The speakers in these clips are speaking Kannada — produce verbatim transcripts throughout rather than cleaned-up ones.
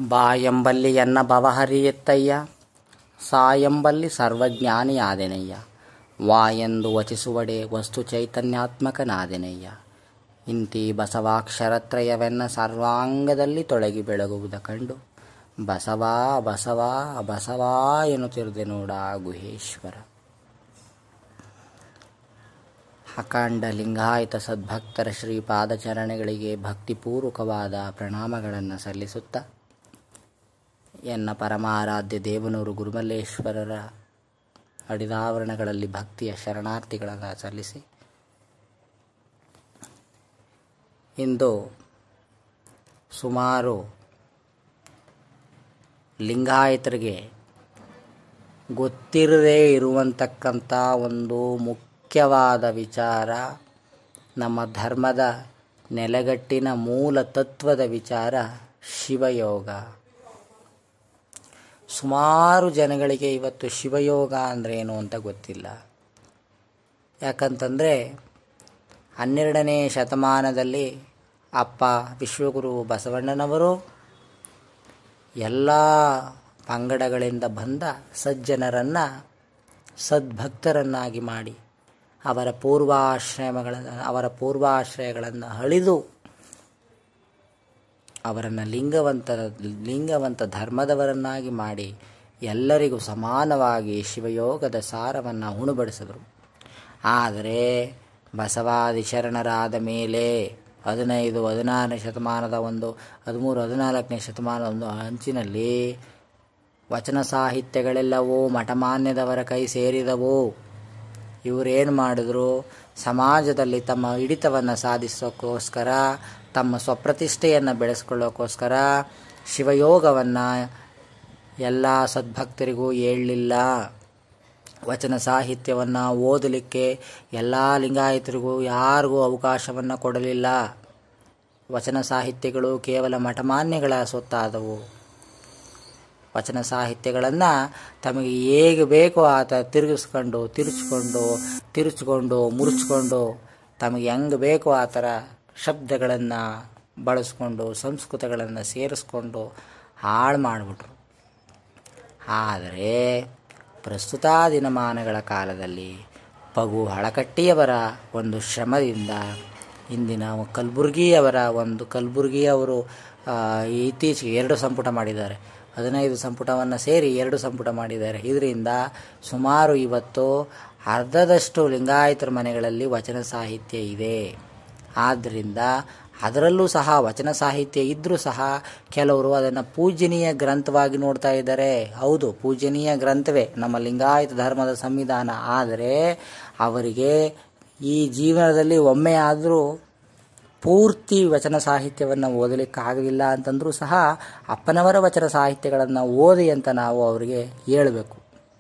ಬಾಯಂಬಲ್ಲಿ ಎನ್ನ ಭವಹರಿಯೆತ್ತಯ್ಯ, ಸಾಯಂಬಲ್ಲಿ ಸರ್ವಜ್ಞಾನಿಯಾದೆನಯ್ಯ. ವಾಯೆಂದು ವಚಿಸುವಡೆ ವಸ್ತು ಚೈತನ್ಯಾತ್ಮಕನಾದೆನಯ್ಯ. ಇಂತಿ ಬಸವಾಕ್ಷರತ್ರಯವೆನ್ನ ಸರ್ವಾಂಗದಲ್ಲಿ ತೊಳಗಿ ಬೆಳಗುವುದ ಕಂಡು, ಬಸವಾ ಬಸವಾ ಬಸವಾ ಎನ್ನುತ್ತಿರುದೆ ನೋಡ ಗುಹೇಶ್ವರ. ಅಖಂಡ ಲಿಂಗಾಯತ ಸದ್ಭಕ್ತರ ಶ್ರೀಪಾದಚರಣಗಳಿಗೆ ಭಕ್ತಿಪೂರ್ವಕವಾದ ಪ್ರಣಾಮಗಳನ್ನು ಸಲ್ಲಿಸುತ್ತಾ, ಎನ್ನ ಪರಮಾರಾಧ್ಯ ದೇವನೂರು ಗುರುಮಲ್ಲೇಶ್ವರರ ಅಡಿದಾವರಣಗಳಲ್ಲಿ ಭಕ್ತಿಯ ಶರಣಾರ್ಥಿಗಳನ್ನು ಸಲ್ಲಿಸಿ, ಇಂದು ಸುಮಾರು ಲಿಂಗಾಯತರಿಗೆ ಗೊತ್ತಿರದೇ ಇರುವಂತಕ್ಕಂಥ ಒಂದು ಮುಖ್ಯವಾದ ವಿಚಾರ, ನಮ್ಮ ಧರ್ಮದ ನೆಲೆಗಟ್ಟಿನ ಮೂಲ ತತ್ವದ ವಿಚಾರ ಶಿವಯೋಗ. ಸುಮಾರು ಜನಗಳಿಗೆ ಇವತ್ತು ಶಿವಯೋಗ ಅಂದರೆ ಏನು ಅಂತ ಗೊತ್ತಿಲ್ಲ. ಯಾಕಂತಂದರೆ ಹನ್ನೆರಡನೇ ಶತಮಾನದಲ್ಲಿ ಅಪ್ಪ ವಿಶ್ವಗುರು ಬಸವಣ್ಣನವರು ಎಲ್ಲ ಪಂಗಡಗಳಿಂದ ಬಂದ ಸಜ್ಜನರನ್ನು ಸದ್ಭಕ್ತರನ್ನಾಗಿ ಮಾಡಿ ಅವರ ಪೂರ್ವಾಶ್ರಯಗಳನ್ನು ಅವರ ಪೂರ್ವಾಶ್ರಯಗಳನ್ನು ಅಳಿದು ಅವರನ್ನು ಲಿಂಗವಂತ ಲಿಂಗವಂತ ಧರ್ಮದವರನ್ನಾಗಿ ಮಾಡಿ ಎಲ್ಲರಿಗೂ ಸಮಾನವಾಗಿ ಶಿವಯೋಗದ ಸಾರವನ್ನು ಉಣಬಡಿಸಿದರು. ಆದರೆ ಬಸವಾದಿ ಶರಣರಾದ ಮೇಲೆ ಹದಿನೈದು ಹದಿನಾರನೇ ಶತಮಾನದ ಒಂದು ಹದಿಮೂರು ಹದಿನಾಲ್ಕನೇ ಶತಮಾನದ ಒಂದು ಅಂಚಿನಲ್ಲಿ ವಚನ ಸಾಹಿತ್ಯಗಳೆಲ್ಲವೂ ಮಠಮಾನ್ಯದವರ ಕೈ ಸೇರಿದವು. ಇವರೇನು ಮಾಡಿದ್ರು, ಸಮಾಜದಲ್ಲಿ ತಮ್ಮ ಹಿಡಿತವನ್ನು ಸಾಧಿಸೋಕ್ಕೋಸ್ಕರ, ತಮ್ಮ ಸ್ವಪ್ರತಿಷ್ಠೆಯನ್ನು ಬೆಳೆಸ್ಕೊಳ್ಳೋಕ್ಕೋಸ್ಕರ ಶಿವಯೋಗವನ್ನು ಎಲ್ಲ ಸದ್ಭಕ್ತರಿಗೂ ಹೇಳಲಿಲ್ಲ. ವಚನ ಸಾಹಿತ್ಯವನ್ನು ಓದಲಿಕ್ಕೆ ಎಲ್ಲ ಲಿಂಗಾಯತರಿಗೂ ಯಾರಿಗೂ ಅವಕಾಶವನ್ನು ಕೊಡಲಿಲ್ಲ. ವಚನ ಸಾಹಿತ್ಯಗಳು ಕೇವಲ ಮಠಮಾನ್ಯಗಳ ಸೊತ್ತಾದವು. ವಚನ ಸಾಹಿತ್ಯಗಳನ್ನು ತಮಗೆ ಹೇಗೆ ಬೇಕೋ ಆತ ತಿರುಗಿಸ್ಕೊಂಡು ತಿರುಚ್ಕೊಂಡು ತಿರುಚ್ಕೊಂಡು ಮುರುಚ್ಕೊಂಡು ತಮಗೆ ಹೆಂಗೆ ಬೇಕೋ ಆ ಥರ ಶಬ್ದಗಳನ್ನು ಬಳಸ್ಕೊಂಡು ಸಂಸ್ಕೃತಗಳನ್ನು ಸೇರಿಸ್ಕೊಂಡು ಹಾಳು ಮಾಡಿಬಿಟ್ರು. ಆದರೆ ಪ್ರಸ್ತುತ ದಿನಮಾನಗಳ ಕಾಲದಲ್ಲಿ ಪಗು ಹಳಕಟ್ಟಿಯವರ ಒಂದು ಶ್ರಮದಿಂದ ಇಂದಿನ ಕಲಬುರ್ಗಿಯವರ ಒಂದು ಕಲಬುರ್ಗಿಯವರು ಇತ್ತೀಚೆಗೆ ಎರಡು ಸಂಪುಟ ಮಾಡಿದ್ದಾರೆ. ಹದಿನೈದು ಸಂಪುಟವನ್ನು ಸೇರಿ ಎರಡು ಸಂಪುಟ ಮಾಡಿದ್ದಾರೆ. ಇದರಿಂದ ಸುಮಾರು ಇವತ್ತು ಅರ್ಧದಷ್ಟು ಲಿಂಗಾಯತರ ಮನೆಗಳಲ್ಲಿ ವಚನ ಸಾಹಿತ್ಯ ಇದೆ. ಆದ್ದರಿಂದ ಅದರಲ್ಲೂ ಸಹ ವಚನ ಸಾಹಿತ್ಯ ಇದ್ದರೂ ಸಹ ಕೆಲವರು ಅದನ್ನು ಪೂಜನೀಯ ಗ್ರಂಥವಾಗಿ ನೋಡ್ತಾ ಇದ್ದಾರೆ. ಹೌದು, ಪೂಜನೀಯ ಗ್ರಂಥವೇ ನಮ್ಮ ಲಿಂಗಾಯತ ಧರ್ಮದ ಸಂವಿಧಾನ. ಆದರೆ ಅವರಿಗೆ ಈ ಜೀವನದಲ್ಲಿ ಒಮ್ಮೆ ಆದರೂ ಪೂರ್ತಿ ವಚನ ಸಾಹಿತ್ಯವನ್ನು ಓದಲಿಕ್ಕಾಗಲಿಲ್ಲ ಅಂತಂದರೂ ಸಹ ಅಪ್ಪನವರ ವಚನ ಸಾಹಿತ್ಯಗಳನ್ನು ಓದಿ ಅಂತ ನಾವು ಅವರಿಗೆ ಹೇಳಬೇಕು.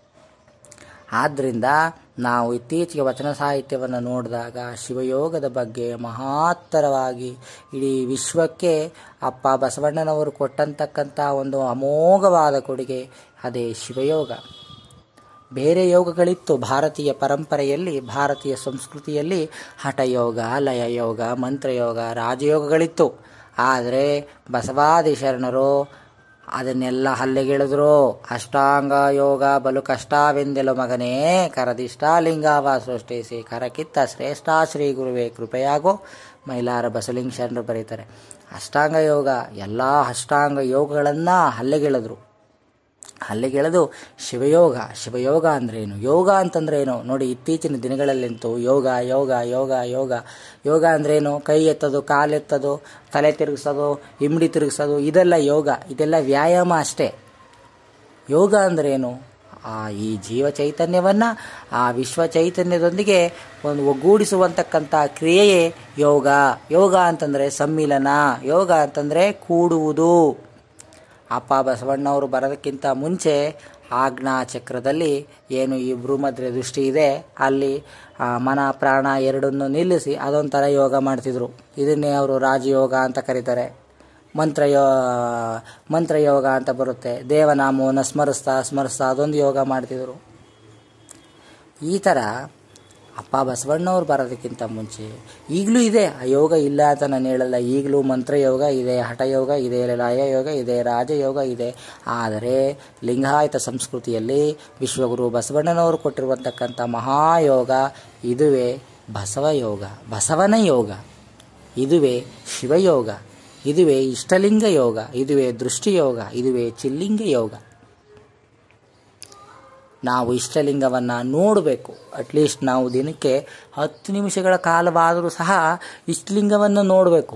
ಆದ್ದರಿಂದ ನಾವು ಇತ್ತೀಚೆಗೆ ವಚನ ಸಾಹಿತ್ಯವನ್ನು ನೋಡಿದಾಗ ಶಿವಯೋಗದ ಬಗ್ಗೆ ಮಹತ್ತರವಾಗಿ ಇಡೀ ವಿಶ್ವಕ್ಕೆ ಅಪ್ಪ ಬಸವಣ್ಣನವರು ಕೊಟ್ಟಂತಕ್ಕಂಥ ಒಂದು ಅಮೋಘವಾದ ಕೊಡುಗೆ ಅದೇ ಶಿವಯೋಗ. ಬೇರೆ ಯೋಗಗಳಿತ್ತು ಭಾರತೀಯ ಪರಂಪರೆಯಲ್ಲಿ, ಭಾರತೀಯ ಸಂಸ್ಕೃತಿಯಲ್ಲಿ ಹಠಯೋಗ, ಲಯಯೋಗ, ಮಂತ್ರಯೋಗ, ರಾಜಯೋಗಗಳಿತ್ತು. ಆದರೆ ಬಸವಾದಿ ಶರಣರು ಅದನ್ನೆಲ್ಲ ಹಲ್ಲೆಗೆಳೆದ್ರು. ಅಷ್ಟಾಂಗ ಯೋಗ ಬಲು ಕಷ್ಟವೆಂದೆಲು ಮಗನೇ, ಕರದಿಷ್ಟ ಲಿಂಗವ ಸೃಷ್ಟಿಸಿ ಕರಕಿತ್ತ ಶ್ರೇಷ್ಠ ಶ್ರೀ ಗುರುವೇ ಕೃಪೆಯಾಗೋ ಮೈಲಾರ ಬಸವಲಿಂಗ ಶರಣರು ಬರೀತಾರೆ. ಅಷ್ಟಾಂಗ ಯೋಗ ಎಲ್ಲ ಅಷ್ಟಾಂಗ ಯೋಗಗಳನ್ನು ಹಲ್ಲೆಗೆಳೆದ್ರು. ಹಲ್ಲೆಗೆಳೆದು ಶಿವಯೋಗ ಶಿವಯೋಗ ಅಂದ್ರೇನು, ಯೋಗ ಅಂತಂದ್ರೆ ಏನು ನೋಡಿ. ಇತ್ತೀಚಿನ ದಿನಗಳಲ್ಲಂತೂ ಯೋಗ ಯೋಗ ಯೋಗ ಯೋಗ ಯೋಗ ಅಂದ್ರೇನು, ಕೈ ಎತ್ತೋದು, ಕಾಲೆತ್ತೋದು, ತಲೆ ತಿರುಗಿಸೋದು, ಇಮ್ಡಿ ತಿರುಗಿಸೋದು, ಇದೆಲ್ಲ ಯೋಗ. ಇದೆಲ್ಲ ವ್ಯಾಯಾಮ ಅಷ್ಟೇ. ಯೋಗ ಅಂದ್ರೇನು, ಆ ಈ ಜೀವ ಚೈತನ್ಯವನ್ನು ಆ ವಿಶ್ವ ಚೈತನ್ಯದೊಂದಿಗೆ ಒಂದು ಒಗ್ಗೂಡಿಸುವಂತಕ್ಕಂಥ ಕ್ರಿಯೆಯೇ ಯೋಗ. ಯೋಗ ಅಂತಂದರೆ ಸಮ್ಮಿಲನ, ಯೋಗ ಅಂತಂದರೆ ಕೂಡುವುದು. ಅಪ್ಪ ಬಸವಣ್ಣವರು ಬರೋದಕ್ಕಿಂತ ಮುಂಚೆ ಆಜ್ಞಾ ಚಕ್ರದಲ್ಲಿ ಏನು ಈ ಭ್ರೂಮಧ್ಯ ದೃಷ್ಟಿ ಇದೆ, ಅಲ್ಲಿ ಮನ ಪ್ರಾಣ ಎರಡನ್ನು ನಿಲ್ಲಿಸಿ ಅದೊಂಥರ ಯೋಗ ಮಾಡ್ತಿದ್ರು. ಇದನ್ನೇ ಅವರು ರಾಜಯೋಗ ಅಂತ ಕರೀತಾರೆ. ಮಂತ್ರಯೋ ಮಂತ್ರಯೋಗ ಅಂತ ಬರುತ್ತೆ. ದೇವನಾಮವನ್ನು ಸ್ಮರಿಸ್ತಾ ಸ್ಮರಿಸ್ತಾ ಅದೊಂದು ಯೋಗ ಮಾಡ್ತಿದ್ರು. ಈ ಥರ ಅಪ್ಪ ಬಸವಣ್ಣವ್ರು ಬರೋದಕ್ಕಿಂತ ಮುಂಚೆ ಈಗಲೂ ಇದೆ. ಯೋಗ ಇಲ್ಲ ಅಂತ ನಾನು ಹೇಳಲ್ಲ. ಈಗಲೂ ಮಂತ್ರಯೋಗ ಇದೆ, ಹಠಯೋಗ ಇದೆ, ಲಯಯೋಗ ಇದೆ, ರಾಜಯೋಗ ಇದೆ. ಆದರೆ ಲಿಂಗಾಯತ ಸಂಸ್ಕೃತಿಯಲ್ಲಿ ವಿಶ್ವಗುರು ಬಸವಣ್ಣನವರು ಕೊಟ್ಟಿರುವಂತಕ್ಕಂಥ ಮಹಾಯೋಗ ಇದುವೇ ಬಸವಯೋಗ, ಬಸವನ ಯೋಗ. ಇದುವೇ ಶಿವಯೋಗ, ಇದುವೇ ಇಷ್ಟಲಿಂಗ ಯೋಗ, ಇದುವೇ ದೃಷ್ಟಿಯೋಗ, ಇದುವೇ ಚಿಲ್ಲಿಂಗ ಯೋಗ. ನಾವು ಇಷ್ಟಲಿಂಗವನ್ನು ನೋಡಬೇಕು. ಅಟ್ಲೀಸ್ಟ್ ನಾವು ದಿನಕ್ಕೆ ಹತ್ತು ನಿಮಿಷಗಳ ಕಾಲವಾದರೂ ಸಹ ಇಷ್ಟಲಿಂಗವನ್ನು ನೋಡಬೇಕು.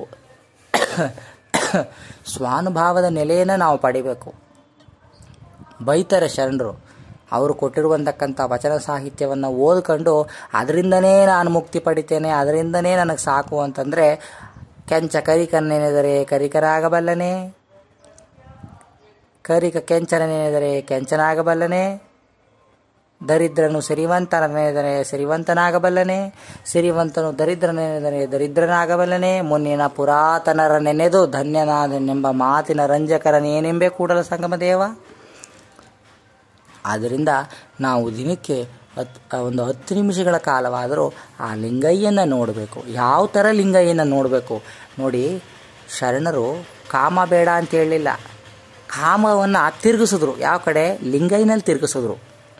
ಸ್ವಾನುಭಾವದ ನೆಲೆಯನ್ನು ನಾವು ಪಡಿಬೇಕು. ಬೈತಾರೆ ಶರಣರು, ಅವರು ಕೊಟ್ಟಿರುವಂತಕ್ಕಂಥ ವಚನ ಸಾಹಿತ್ಯವನ್ನು ಓದ್ಕೊಂಡು ಅದರಿಂದನೇ ನಾನು ಮುಕ್ತಿ ಪಡಿತೇನೆ, ಅದರಿಂದನೇ ನನಗೆ ಸಾಕು ಅಂತಂದರೆ, ಕೆಂಚ ಕರಿಕನ್ನೆನೆದರೆ ಕರಿಕರಾಗಬಲ್ಲನೆ, ಕರಿಕ ಕೆಂಚನೆನೆದರೆ ಕೆಂಚನಾಗಬಲ್ಲನೆ, ದರಿದ್ರನು ಸಿರಿವಂತನೆನೆದರೆ ಸಿರಿವಂತನಾಗಬಲ್ಲನೆ, ಸಿರಿವಂತನು ದರಿದ್ರನೆನೆದರೆ ದರಿದ್ರನಾಗಬಲ್ಲನೆ, ಮುನ್ನಿನ ಪುರಾತನರ ನೆನೆದು ಧನ್ಯನಾದನೆಂಬ ಮಾತಿನ ರಂಜಕರನೇನೆಂಬೆ ಕೂಡಲ ಸಂಗಮ ದೇವ. ಆದ್ದರಿಂದ ನಾವು ದಿನಕ್ಕೆ ಹತ್ತು ಒಂದು ಹತ್ತು ನಿಮಿಷಗಳ ಕಾಲವಾದರೂ ಆ ಲಿಂಗಯ್ಯನ ನೋಡಬೇಕು. ಯಾವ ಥರ ಲಿಂಗಯ್ಯನ ನೋಡಬೇಕು ನೋಡಿ. ಶರಣರು ಕಾಮ ಬೇಡ ಅಂತ ಹೇಳಲಿಲ್ಲ, ಕಾಮವನ್ನು ತಿರುಗಿಸಿದ್ರು. ಯಾವ ಕಡೆ? ಲಿಂಗಯ್ಯನಲ್ಲಿ ತಿರುಗಿಸಿದ್ರು.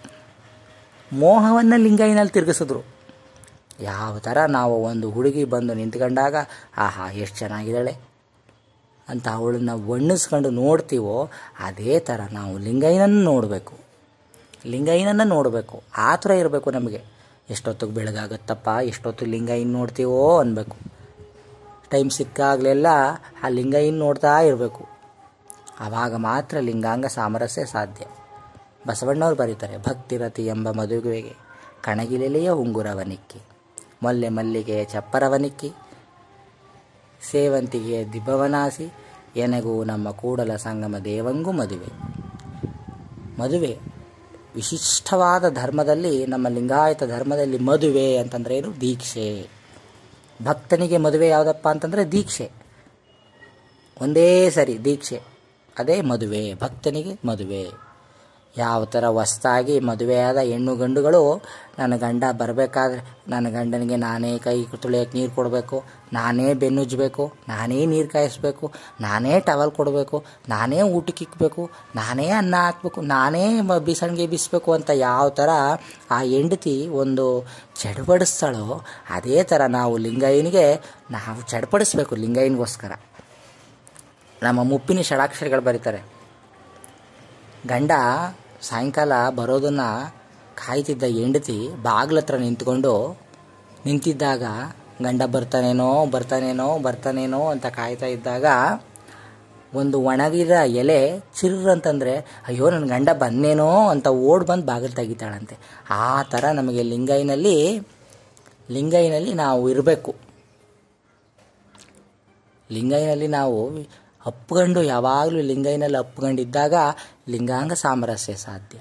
ಮೋಹವನ್ನು ಲಿಂಗಯ್ಯನಲ್ಲಿ ತಿರುಗಿಸಿದ್ರು. ಯಾವ ಥರ ನಾವು ಒಂದು ಹುಡುಗಿ ಬಂದು ನಿಂತ್ಕೊಂಡಾಗ ಆಹಾ ಎಷ್ಟು ಚೆನ್ನಾಗಿದ್ದಾಳೆ ಅಂತ ಅವಳನ್ನ ಬಣ್ಣಿಸ್ಕೊಂಡು ನೋಡ್ತೀವೋ, ಅದೇ ಥರ ನಾವು ಲಿಂಗಯ್ಯನನ್ನು ನೋಡಬೇಕು. ಲಿಂಗಯ್ಯನನ್ನು ನೋಡಬೇಕು. ಆ ಥರ ಇರಬೇಕು ನಮಗೆ. ಎಷ್ಟೊತ್ತಿಗೆ ಬೆಳಗಾಗುತ್ತಪ್ಪ, ಎಷ್ಟೊತ್ತು ಲಿಂಗಯ್ಯನ ನೋಡ್ತೀವೋ ಅನ್ಬೇಕು. ಟೈಮ್ ಸಿಕ್ಕಾಗಲೆಲ್ಲ ಆ ಲಿಂಗಯ್ಯನ ನೋಡ್ತಾ ಇರಬೇಕು. ಆವಾಗ ಮಾತ್ರ ಲಿಂಗಾಂಗ ಸಾಮರಸ್ಯ ಸಾಧ್ಯ. ಬಸವಣ್ಣವ್ರು ಬರೀತಾರೆ, ಭಕ್ತಿರತಿ ಎಂಬ ಮದುವೆಗೆ ಕಣಗಿಲೆಲೆಯ ಉಂಗುರವನಿಕ್ಕಿ, ಮೊಲ್ಲೆ ಮಲ್ಲಿಗೆಯ ಚಪ್ಪರವನಿಕ್ಕಿ, ಸೇವಂತಿಗೆಯ ದಿಬ್ಬವನಾಸಿ, ಎನಗೂ ನಮ್ಮ ಕೂಡಲ ಸಂಗಮ ದೇವಂಗೂ ಮದುವೆ. ಮದುವೆ ವಿಶಿಷ್ಟವಾದ ಧರ್ಮದಲ್ಲಿ, ನಮ್ಮ ಲಿಂಗಾಯತ ಧರ್ಮದಲ್ಲಿ ಮದುವೆ ಅಂತಂದ್ರೆ ಏನು? ದೀಕ್ಷೆ. ಭಕ್ತನಿಗೆ ಮದುವೆ ಯಾವುದಪ್ಪ ಅಂತಂದರೆ ದೀಕ್ಷೆ. ಒಂದೇ ಸರಿ ದೀಕ್ಷೆ, ಅದೇ ಮದುವೆ. ಭಕ್ತನಿಗೆ ಮದುವೆ. ಯಾವ ಥರ ಹೊಸ್ದಾಗಿ ಮದುವೆಯಾದ ಹೆಣ್ಣು ಗಂಡುಗಳು, ನನ್ನ ಗಂಡ ಬರಬೇಕಾದ್ರೆ ನನ್ನ ಗಂಡನಿಗೆ ನಾನೇ ಕೈ ತುಳಿಯೋಕ್ಕೆ ನೀರು ಕೊಡಬೇಕು, ನಾನೇ ಬೆನ್ನುಜ್ಜಬೇಕು, ನಾನೇ ನೀರು ಕಾಯಿಸ್ಬೇಕು, ನಾನೇ ಟವಲ್ ಕೊಡಬೇಕು, ನಾನೇ ಊಟಕ್ಕೆ ಇಕ್ಕಬೇಕು, ನಾನೇ ಅನ್ನ ಹಾಕಬೇಕು, ನಾನೇ ಬಿಸಣಿಗೆ ಬಿಸಬೇಕು ಅಂತ ಯಾವ ಥರ ಆ ಹೆಂಡತಿ ಒಂದು ಚಡಪಡಿಸ್ತಾಳೋ, ಅದೇ ಥರ ನಾವು ಲಿಂಗಯ್ಯನಿಗೆ ನಾವು ಚಡಪಡಿಸ್ಬೇಕು. ಲಿಂಗಯ್ಯನಿಗೋಸ್ಕರ ನಮ್ಮ ಮುಪ್ಪಿನ ಷಡಾಕ್ಷರಿಗಳು ಬರೀತಾರೆ. ಗಂಡ ಸಾಯಂಕಾಲ ಬರೋದನ್ನು ಕಾಯ್ತಿದ್ದ ಹೆಂಡತಿ ಬಾಗ್ಲ ಹತ್ರ ನಿಂತ್ಕೊಂಡು ನಿಂತಿದ್ದಾಗ, ಗಂಡ ಬರ್ತಾನೇನೋ ಬರ್ತಾನೇನೋ ಬರ್ತಾನೇನೋ ಅಂತ ಕಾಯ್ತಾ ಇದ್ದಾಗ, ಒಂದು ಒಣಗಿದ ಎಲೆ ಚಿರ್ರಂತಂದರೆ ಅಯ್ಯೋ ನನ್ನ ಗಂಡ ಬಂದೇನೋ ಅಂತ ಓಡ್ ಬಂದು ಬಾಗಿಲು ತೆಗಿತಾಳಂತೆ. ಆ ಥರ ನಮಗೆ ಲಿಂಗಯ್ಯನಲ್ಲಿ ಲಿಂಗಯ್ಯನಲ್ಲಿ ನಾವು ಇರಬೇಕು. ಲಿಂಗಯ್ಯನಲ್ಲಿ ನಾವು ಅಪ್ಕೊಂಡು, ಯಾವಾಗಲೂ ಲಿಂಗಯ್ಯನಲ್ಲಿ ಅಪ್ಕೊಂಡಿದ್ದಾಗ ಲಿಂಗಾಂಗ ಸಾಮರಸ್ಯ ಸಾಧ್ಯ.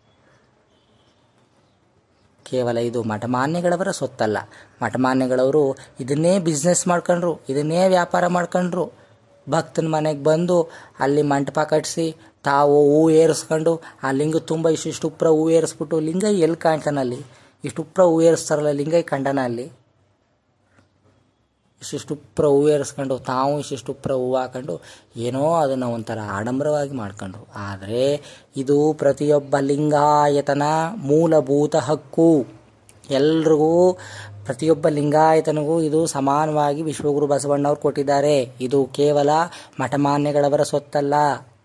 ಕೇವಲ ಇದು ಮಠಮಾನ್ಯಗಳವರ ಸೊತ್ತಲ್ಲ. ಮಠಮಾನ್ಯಗಳವರು ಇದನ್ನೇ ಬಿಸ್ನೆಸ್ ಮಾಡ್ಕೊಂಡ್ರು, ಇದನ್ನೇ ವ್ಯಾಪಾರ ಮಾಡ್ಕೊಂಡ್ರು. ಭಕ್ತನ ಮನೆಗೆ ಬಂದು ಅಲ್ಲಿ ಮಂಟಪ ಕಟ್ಟಿಸಿ ತಾವು ಹೂ ಏರಿಸ್ಕೊಂಡು ಆ ಲಿಂಗ ತುಂಬ ಇಷ್ಟಿಷ್ಟು ಉಪ್ರ ಹೂ ಏರಿಸ್ಬಿಟ್ಟು, ಲಿಂಗಯ್ಯ ಎಲ್ಲಿ ಕಾಣ್ತಾನಲ್ಲಿ? ಇಷ್ಟು ಉಪ್ರ ಹೂ ಏರಿಸ್ತಾರಲ್ಲ, ಲಿಂಗಯ್ಯ ಕಂಡನ ಅಲ್ಲಿ? ಇಷ್ಟಿಷ್ಟು ಉಪ್ರ ಹೂ ಏರಿಸ್ಕೊಂಡು ತಾವು ಇಷ್ಟಿಷ್ಟು ಉಪ್ರ ಹೂ ಹಾಕೊಂಡು ಏನೋ ಅದನ್ನು ಒಂಥರ ಆಡಂಬರವಾಗಿ ಮಾಡ್ಕೊಂಡ್ರು. ಆದರೆ ಇದು ಪ್ರತಿಯೊಬ್ಬ ಲಿಂಗಾಯತನ ಮೂಲಭೂತ ಹಕ್ಕು. ಎಲ್ರಿಗೂ, ಪ್ರತಿಯೊಬ್ಬ ಲಿಂಗಾಯತನಿಗೂ ಇದು ಸಮಾನವಾಗಿ ವಿಶ್ವಗುರು ಬಸವಣ್ಣವ್ರು ಕೊಟ್ಟಿದ್ದಾರೆ. ಇದು ಕೇವಲ ಮಠಮಾನ್ಯಗಳವರ ಸೊತ್ತಲ್ಲ.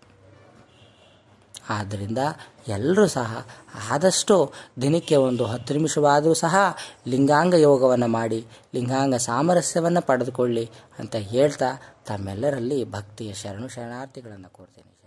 ಆದ್ದರಿಂದ ಎಲ್ಲರೂ ಸಹ ಆದಷ್ಟು ದಿನಕ್ಕೆ ಒಂದು ಹತ್ತು ನಿಮಿಷವಾದರೂ ಸಹ ಲಿಂಗಾಂಗ ಯೋಗವನ್ನು ಮಾಡಿ ಲಿಂಗಾಂಗ ಸಾಮರಸ್ಯವನ್ನು ಪಡೆದುಕೊಳ್ಳಿ ಅಂತ ಹೇಳ್ತಾ ತಮ್ಮೆಲ್ಲರಲ್ಲಿ ಭಕ್ತಿಯ ಶರಣು ಶರಣಾರ್ಥಿಗಳನ್ನು ಕೋರ್ತೇನೆ.